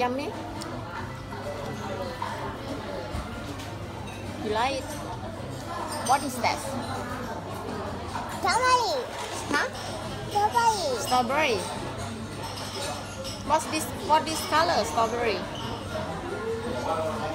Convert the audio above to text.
Yummy. You like it? What is that? Strawberry. Huh? Strawberry. Strawberry. What's this? What this color? Strawberry.